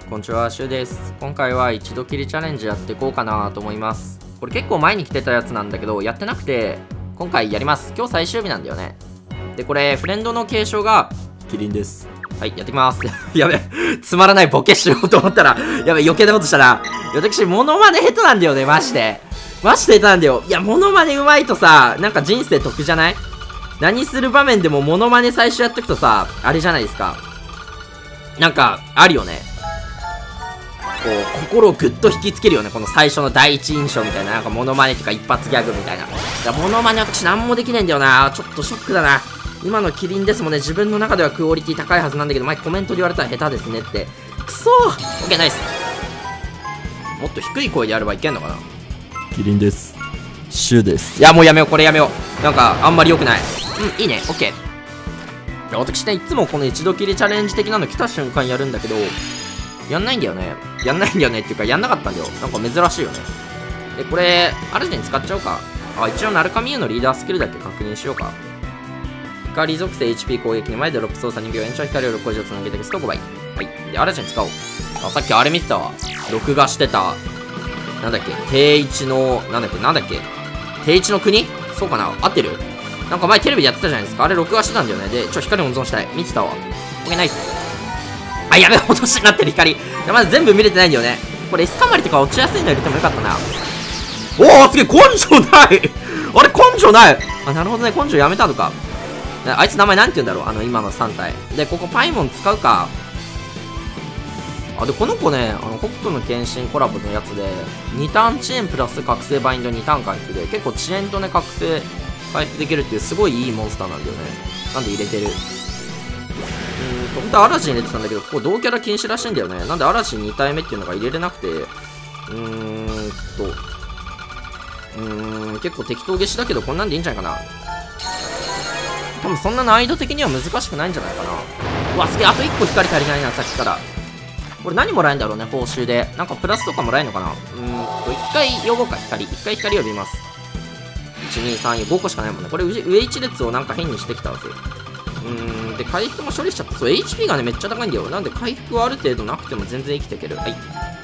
こんにちは、シュウです。今回は一度きりチャレンジやっていこうかなと思います。これ結構前に来てたやつなんだけど、やってなくて、今回やります。今日最終日なんだよね。で、これ、フレンドの継承が、キリンです。はい、やってきます。やべ、つまらないボケしようと思ったら、やべ、余計なことしたな。私、モノマネ下手なんだよね、マジで。マジで下手なんだよ。いや、モノマネ上手いとさ、なんか人生得じゃない？何する場面でもモノマネ最初やっとくとさ、あれじゃないですか。なんか、あるよね。こう、心をぐっと引きつけるよね。この最初の第一印象みたいな。なんかモノマネとか一発ギャグみたいな。モノマネ私なんもできないんだよな。ちょっとショックだな。今のキリンですもんね。自分の中ではクオリティ高いはずなんだけど、前コメントで言われたら下手ですねって。くそー。オッケー、ナイス。もっと低い声でやればいけんのかな。 キリンです。シュウです。 いや、もうやめよう。これやめよう。なんか、あんまり良くない。いいね。オッケー。私ね、いつもこの一度きりチャレンジ的なの来た瞬間やるんだけど、やんないんだよね。やんないんだよねっていうか、やんなかったんだよ。なんか珍しいよね。で、これ、あるじに使っちゃおうか。あ、一応、ナルカミユのリーダースキルだけ確認しようか。光属性 HP 攻撃に前で6操作2秒延長光を6個以上つなげていくと5倍。はい。で、アラジン使おう。あ、さっきあれ見てたわ。録画してた。なんだっけ、定一の、なんだっけ、定一の国そうかな合ってる？なんか前テレビでやってたじゃないですか。あれ録画してたんだよね。で、光温存したい。見てたわ。オッケー、ナイス。あ、やべえ、落としになってる光。いや、まだ全部見れてないんだよね。これ、エスカマリとか落ちやすいの入れてもよかったな。おお、すげえ、根性ないあれ、根性ない。あ、なるほどね、根性やめたのか。あいつ名前なんて言うんだろう、今の3体。で、ここパイモン使うか。あ、で、この子ね、北斗の剣心コラボのやつで、2ターン遅延プラス覚醒バインド2ターン回復で、結構遅延とね、覚醒回復できるっていう、すごいいいモンスターなんだよね。なんで入れてる。本当はアラジン入れてたんだけど、ここ同キャラ禁止らしいんだよね。なんでアラジン2体目っていうのが入れれなくて、結構適当消しだけど、こんなんでいいんじゃないかな。多分そんな難易度的には難しくないんじゃないかな。うわ、すげえ、あと1個光足りないな、さっきから。これ何もらえるんだろうね、報酬で。なんかプラスとかもらえるのかな。1回呼ぼうか、光。1回光呼びます。1、2、3、4、5個しかないもんね。これ上1列をなんか変にしてきたわけ。で、回復も処理しちゃった。そう、HP がね、めっちゃ高いんだよ。なんで回復はある程度なくても全然生きていける。はい。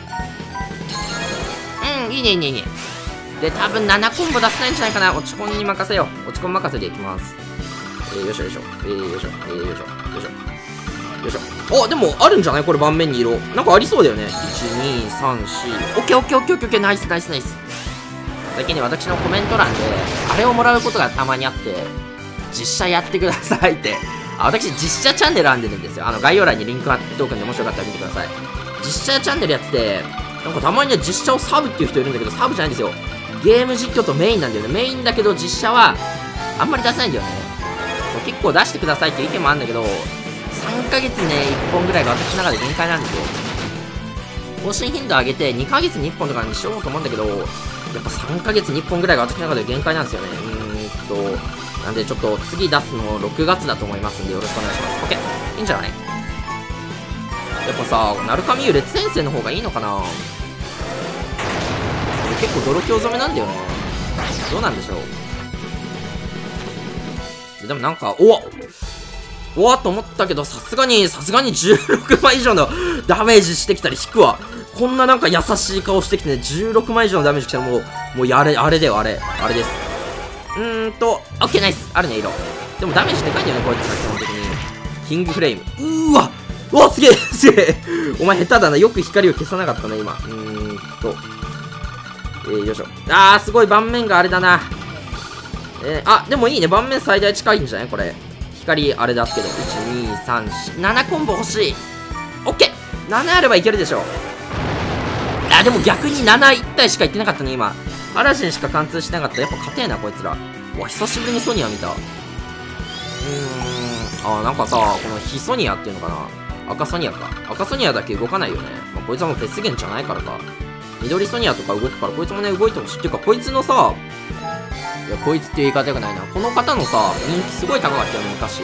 いいね、いいね、いいね。で、多分7コンボ出せないんじゃないかな。落ち込んに任せよう。落ち込ん任せでいきます。よいしょよいしょ。よいしょ。よいしょ。よいしょ。よいしょ。あ、でも、あるんじゃないこれ盤面に色。なんかありそうだよね。1、2、3、4。オッケーオッケーオッケーオッケー。ナイスナイスナイス。最近ね、私のコメント欄で、あれをもらうことがたまにあって、実写やってくださいって。私、実写チャンネル編んでるんですよ。概要欄にリンク貼っておくんで、もしよかったら見てください。実写チャンネルやってて、なんかたまにね、実写をサブっていう人いるんだけど、サブじゃないんですよ。ゲーム実況とメインなんだよね。メインだけど、実写は、あんまり出せないんだよね。そう、結構出してくださいっていう意見もあるんだけど、3ヶ月ね、1本ぐらいが私の中で限界なんですよ。更新頻度上げて、2ヶ月に1本とかにしようと思うんだけど、やっぱ3ヶ月に1本ぐらいが私の中で限界なんですよね。なんでちょっと次出すの6月だと思いますんでよろしくお願いします。オッケー。いいんじゃない？やっぱさ、ナルカミユ列先生の方がいいのかな？結構泥強染めなんだよね。どうなんでしょう。でもなんか、おわと思ったけど、さすがに16枚以上のダメージしてきたり引くわ。こんななんか優しい顔してきてね、16枚以上のダメージ来たらもうあれだよ、あれです。オッケーナイス。あるね、色。でもダメージでかいんだよね、こいつが基本的に。キングフレーム。うわすげえお前下手だな。よく光を消さなかったね、今。よいしょ。すごい盤面があれだな。でもいいね。盤面最大近いんじゃないこれ。光あれだけど。1、2、3、4、7コンボ欲しい。オッケー !7 あればいけるでしょ。でも逆に7、1体しかいってなかったね、今。アラジンしか貫通してなかった。やっぱ勝てえな、こいつら。うわ、久しぶりにソニア見た。なんかさ、このヒソニアっていうのかな。赤ソニアか。赤ソニアだけ動かないよね。こいつはもうフェスゲンじゃないからか。緑ソニアとか動くから、こいつもね、動いてほしい。っていうか、こいつのさ、いや、こいつっていう言い方よくないな。この方のさ、人気すごい高かったよね、昔。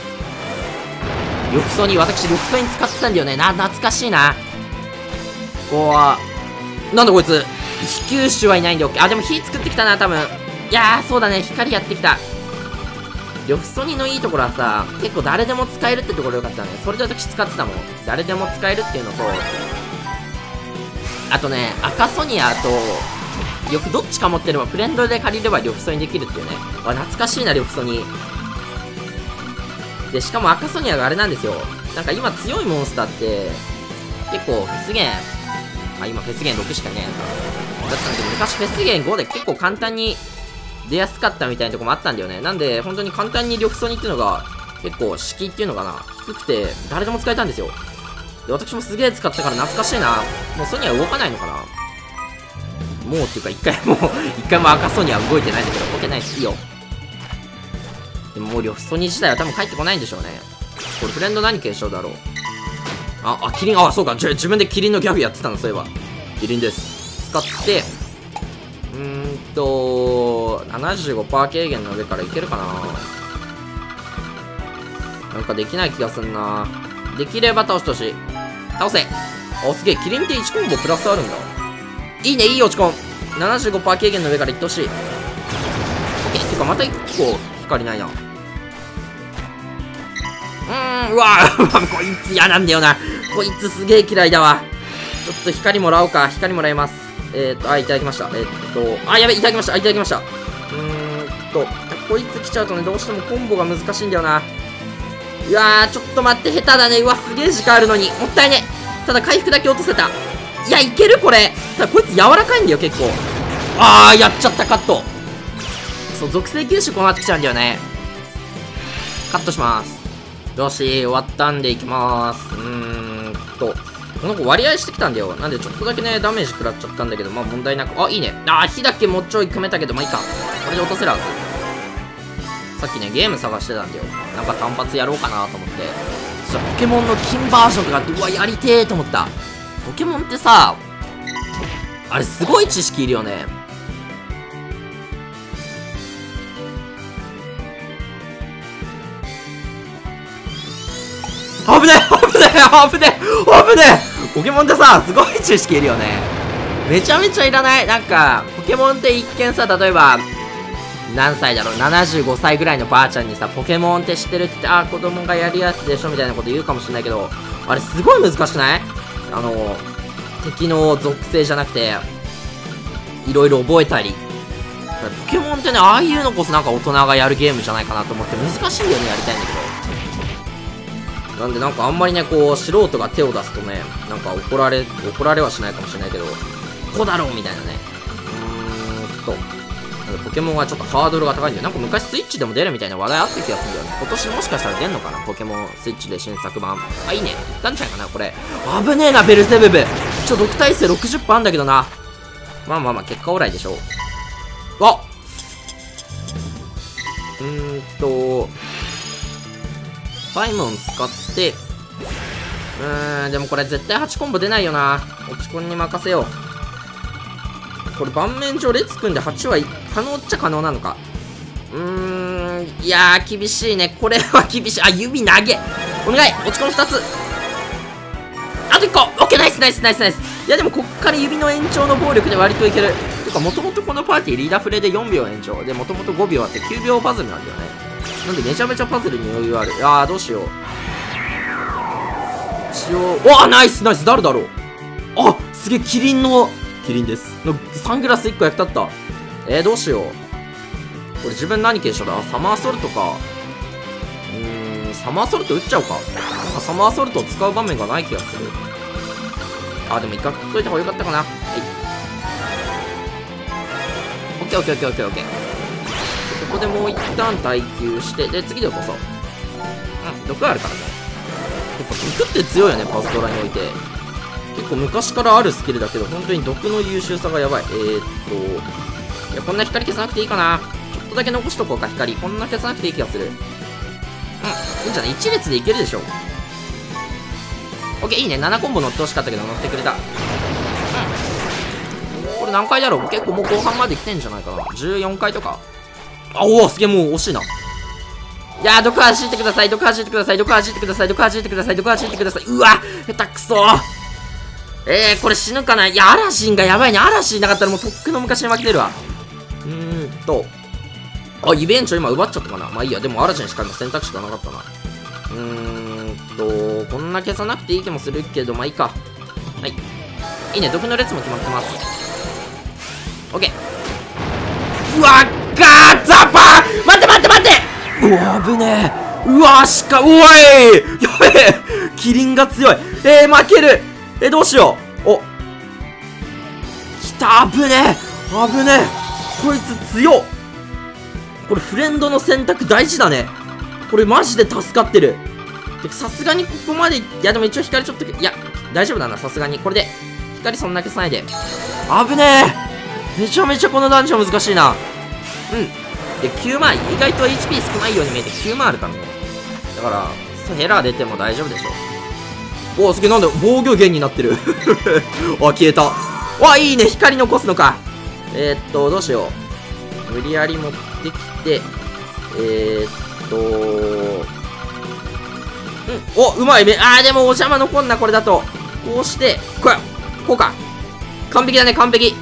私、緑ソニ使ってたんだよね。懐かしいな。なんだこいつ。飛球種はいないんで OK。でも火作ってきたな、多分。いやー、そうだね。光やってきた。呂布ソニのいいところはさ、結構誰でも使えるってところよかったね。それで私使ってたもん。誰でも使えるっていうのと、 あとね、赤ソニアと、呂布どっちか持ってれば、フレンドで借りれば呂布ソニできるっていうね。懐かしいな、呂布ソニ。で、しかも赤ソニアがあれなんですよ。なんか今強いモンスターって、結構フェスゲン、今フェスゲン6しかいないのか。だったんだけど、昔フェスゲン5で結構簡単に出やすかったみたいなとこもあったんだよね。なんで、本当に簡単に呂布ソニっていうのが、結構敷居っていうのかな、低くて、誰でも使えたんですよ。で、私もすげえ使ったから懐かしいな。もうソニア動かないのかな、もうっていうか、一回も赤ソニア動いてないんだけど、OK、ナイス、いいよ。でももう呂布ソニ自体は多分帰ってこないんでしょうね。これフレンド何継承だろう。キリン、そうか、自分でキリンのギャグやってたの、そういえば。キリンです。使って、75% 軽減の上からいけるかな。なんかできない気がすんな。できれば倒してほしい。倒せ。すげえ、キリンって1コンボプラスあるんだ。いいね、いい落ち込ん。75% 軽減の上からいってほしい。オッケー。てか、また1個光ないな。うわーこいつ嫌なんだよな。こいつすげえ嫌いだわ。ちょっと光もらおうか。光もらいます。いただきました。やべ、いただきました。いただきました。こいつ来ちゃうとね、どうしてもコンボが難しいんだよな。うわー、ちょっと待って、下手だね。うわ、すげえ時間あるのに。もったいね。ただ回復だけ落とせた。いや、いけるこれ。ただこいつ柔らかいんだよ、結構。やっちゃった、カット。そう、属性吸収こうなってきちゃうんだよね。カットします。よし、終わったんでいきまーす。この子割合してきたんだよ。なんでちょっとだけね、ダメージ食らっちゃったんだけど、まあ問題なく。いいね。火だけもうちょい組めたけど、まあいいか。これで落とせるはず。さっきね、ゲーム探してたんだよ。なんか単発やろうかなと思って。ポケモンの金バージョンとかって、うわ、やりてーと思った。ポケモンってさ、あれすごい知識いるよね。危ねえポケモンってさ、すごい知識いるよね。めちゃめちゃいらない。なんか、ポケモンって一見さ、例えば、何歳だろう、75歳ぐらいのばあちゃんにさ、ポケモンって知ってるって言って、子供がやるやつでしょみたいなこと言うかもしれないけど、あれすごい難しくない？敵の属性じゃなくて、いろいろ覚えたり。ポケモンってね、ああいうのこそなんか大人がやるゲームじゃないかなと思って、難しいんだよね、やりたいんだけど。なんでなんかあんまりね、こう、素人が手を出すとね、なんか怒られはしないかもしれないけど、こうだろうみたいなね。なんかポケモンはちょっとハードルが高いんだよ。なんか昔スイッチでも出るみたいな話題あった気がするんだよね。今年もしかしたら出んのかな、ポケモンスイッチで新作版。いいね。出んちゃうかな、これ。危ねえな、ベルセブブ。6耐性 60% あんだけどな。まあ、結果オーライでしょう。パイモン使って、でもこれ絶対8コンボ出ないよな。落ちコンに任せよう。これ盤面上列組んで8は可能っちゃ可能なのか。いやー、厳しいね。これは厳しい。指投げ。お願い、落ちコン2つ。あと1個。オッケー、ナイス。いや、でもこっから指の延長の暴力で割といける。てか、もともとこのパーティーリーダーフレで4秒延長。で、もともと5秒あって9秒パズルなんだよね。なんでめちゃめちゃパズルに余裕ある。どうしよう。ナイス。誰だろう。すげえ、キリンです。サングラス1個役立った。どうしよう。これ自分何継承だ？サマーソルトか。サマーソルト打っちゃおうか。なんかサマーソルトを使う場面がない気がする。でも一回振っといた方がよかったかな。はい。オッケー。ここでもう一旦耐久して、で、次で落とそう。毒あるからね。やっぱ毒って強いよね、パズドラにおいて。結構昔からあるスキルだけど、本当に毒の優秀さがやばい。いや、こんな光消さなくていいかな。ちょっとだけ残しとこうか、光。こんな消さなくていい気がする。いいんじゃない？ 1 列でいけるでしょ。オッケー、いいね。7コンボ乗ってほしかったけど、乗ってくれた。これ何回だろう？結構もう後半まで来てんじゃないかな。14回とか。すげえ、もう惜しいな。いやー、毒走ってください。うわ、下手くそー。これ死ぬかな。いや、アラジンがやばいね。アラジンなかったらもうとっくの昔に負けてるわ。イベント今奪っちゃったかな。まあいいや、でもアラジンしか今選択肢がなかったな。こんな消さなくていい気もするけど、まあいいか。はい。 いいね、毒の列も決まってます。オッケー。うわガーザパー、待って待って待って、うわ危ねえ。うわおい、やべえ、キリンが強い。負ける。どうしよう。お、きた、危ねえ危ねえ、こいつ強っ。これフレンドの選択大事だね。これマジで助かってる。さすがにここまで、いやでも一応光ちょっと、いや大丈夫だな、さすがにこれで光そんな消さないで。危ねえ、めちゃめちゃこのダンジョン難しいな。で9万、意外と HP 少ないように見えて9万あるからね。だからヘラ出ても大丈夫でしょ。お、すげえ、なんだ防御減になってるあ、消えた。わ、いいね、光残すのか。どうしよう。無理やり持ってきて、お、うまいね。でもお邪魔残んな、これだと。こうして、こうか。完璧だね、完璧。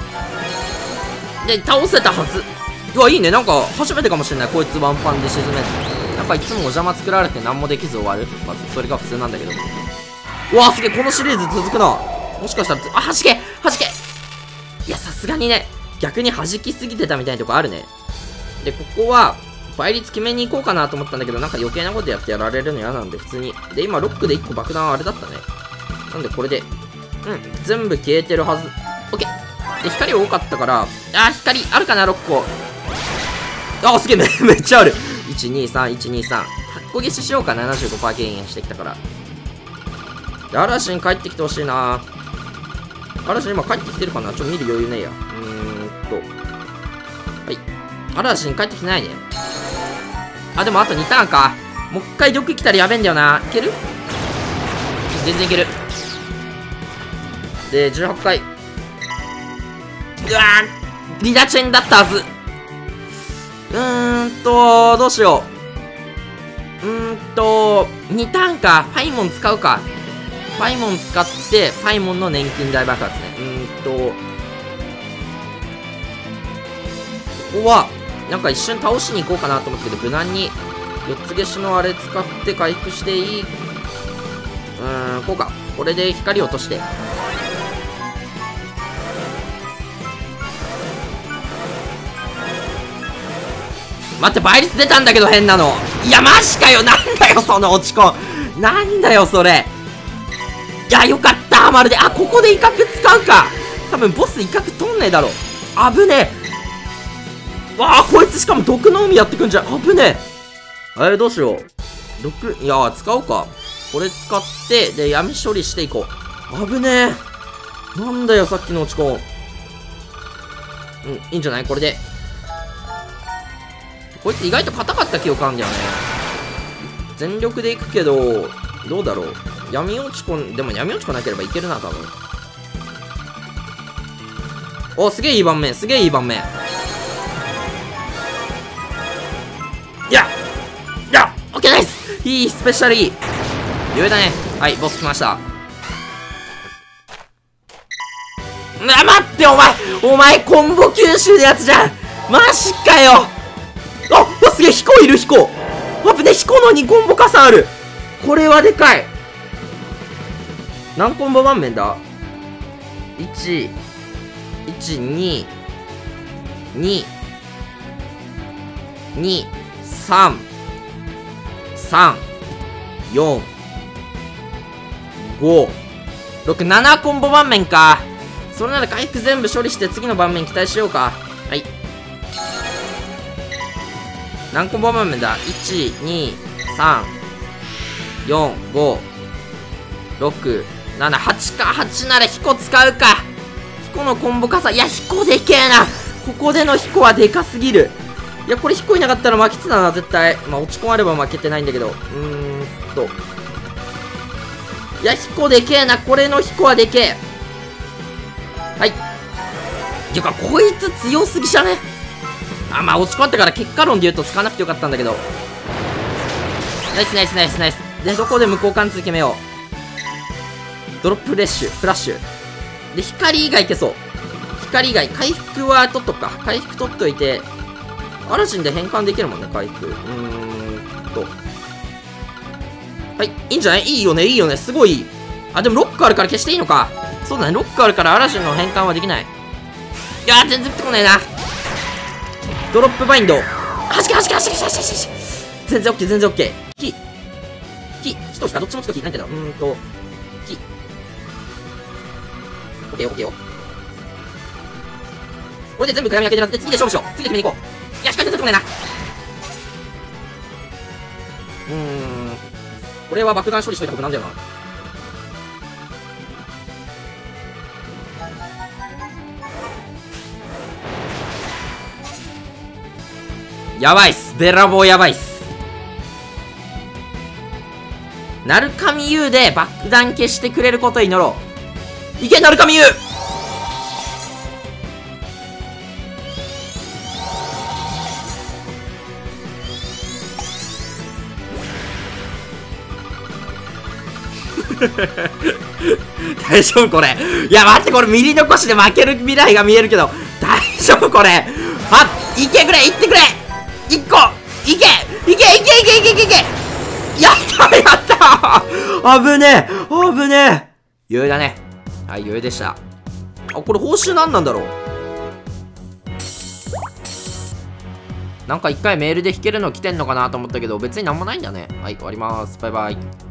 で、倒せたはず。うわ、いいね。なんか、初めてかもしれない。こいつワンパンで沈める。なんかいつもお邪魔作られて何もできず終わる。まず、それが普通なんだけど。うわ、すげえ、このシリーズ続くな。もしかしたら、弾け。いや、さすがにね、逆に弾きすぎてたみたいなとこあるね。で、ここは、倍率決めに行こうかなと思ったんだけど、なんか余計なことやってやられるの嫌なんで、普通に。で、今、ロックで1個爆弾あれだったね。なんで、これで、全部消えてるはず。オッケー。で、光多かったから、光あるかな、6個。すげえ、めっちゃある。1、2、3、1、2、3。8個消ししようか、75% 減塩してきたから。で、アラシン帰ってきてほしいな。アラシン今帰ってきてるかな、見る余裕ねえや。はい。アラシン帰ってきてないね。でもあと2ターンか。もう一回毒来たらやべえんだよな。いける？全然いける。で、18回。うわー、リダチェンだったはず。どうしよう。2ターンか。パイモン使うか。パイモン使って、パイモンの年金大爆発ね。ここは、なんか一瞬倒しに行こうかなと思ったけど、無難に4つ消しのあれ使って回復していい。こうか。これで光落として。待って、倍率出たんだけど変なの。いや、マジかよ。なんだよ、その落ち込ん。なんだよ、それ。いや、よかった。まるで。ここで威嚇使うか。多分、ボス威嚇取んねえだろ。危ねえ。わあ、こいつしかも毒の海やってくんじゃん。危ねえ。どうしよう。毒、いや、使おうか。これ使って、で、闇処理していこう。危ねえ。なんだよ、さっきの落ち込ん。いいんじゃないこれで。こいつ意外と硬かった記憶あるんだよね。全力でいくけど、どうだろう。闇落ち込ん、でも闇落ち込んなければいけるな、多分。お、すげえいい盤面、すげえいい盤面。オッケー、ナイス。いい、スペシャルいい。余裕だね。はい、ボス来ました。待って、お前、コンボ吸収のやつじゃん。マジかよ。すげえ、ヒコいる、ヒコ。危ね、ヒコの2コンボ加算ある。これはでかい。何コンボ盤面だ ?1、2、2、2、3、3、4、5、6、7コンボ盤面か。それなら回復全部処理して次の盤面期待しようか。はい。何コンボ盤面だ ?1、2、3、4、5、6、7、8か。8ならヒコ使うか。ヒコのコンボ加算。いや、ヒコでけえな。ここでのヒコはでかすぎる。いや、これヒコいなかったら負けてたな、絶対。落ち込まれば負けてないんだけど。いや、ヒコでけえな。これのヒコはでけえ。はい。てか、こいつ強すぎじゃね。落ち込まってから結果論で言うと使わなくてよかったんだけど。ナイスナイスナイスナイス。で、どこで無効貫通決めよう。ドロップレッシュ、フラッシュ。で、光以外消そう。光以外。回復は取っとくか。回復取っといて。アラジンで変換できるもんね、回復。はい、いいんじゃない？いいよね、いいよね。すごいいい。でもロックあるから消していいのか。 そうだね、ロックあるから嵐の変換はできない。いやー、全然降ってこないな。ドロップバインド。はじけはじけはじけはじけはじけ。全然オッケー、全然オッケー。キと火か、どっちもキと火。なんていうの、キ。オッケー、オッケーよ。これで全部暗闇開けてなって、次で勝負しよう。次で決めに行こう。いや、光全然来ないな。これは爆弾処理しといたことなんだよな。やばいっす。ベラボーやばいっす。ナルカミユーで爆弾消してくれることを祈ろう。いけ、ナルカミユー。大丈夫これ。いや待って、これミリ残しで負ける未来が見えるけど大丈夫これ。あ、いけくれ、いってくれ。1個いけいけいけいけいけいけいけ。やったやった危ねえ危ねえ。余裕だね。はい、余裕でした。あ、これ報酬何なんだろう。なんか一回メールで弾けるの来てんのかなと思ったけど別になんもないんだね。はい、終わります。バイバイ。